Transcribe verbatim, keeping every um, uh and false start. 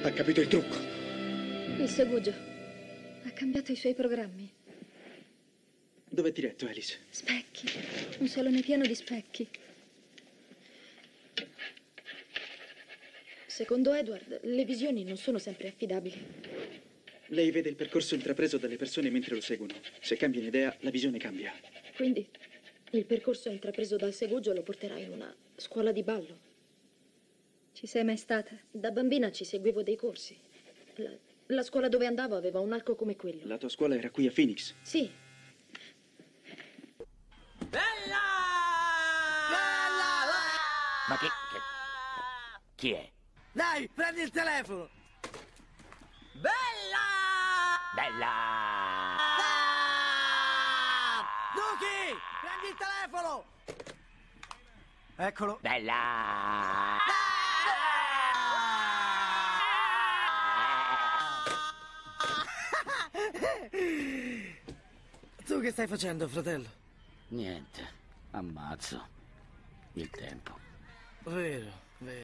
Ha capito il trucco. Il Segugio ha cambiato i suoi programmi. Dove è diretto, Alice? Specchi. Un salone pieno di specchi. Secondo Edward, le visioni non sono sempre affidabili. Lei vede il percorso intrapreso dalle persone mentre lo seguono. Se cambiano idea, la visione cambia. Quindi il percorso intrapreso dal Segugio lo porterà in una scuola di ballo. Ci sei mai stata? Da bambina ci seguivo dei corsi. La, la scuola dove andavo aveva un arco come quello. La tua scuola era qui a Phoenix? Sì. Bella! Bella! Ma che, che... Chi è? Dai, prendi il telefono! Bella! Bella! Ah! Duki, prendi il telefono! Eccolo. Bella! Tu che stai facendo, fratello? Niente, ammazzo il tempo. Vero.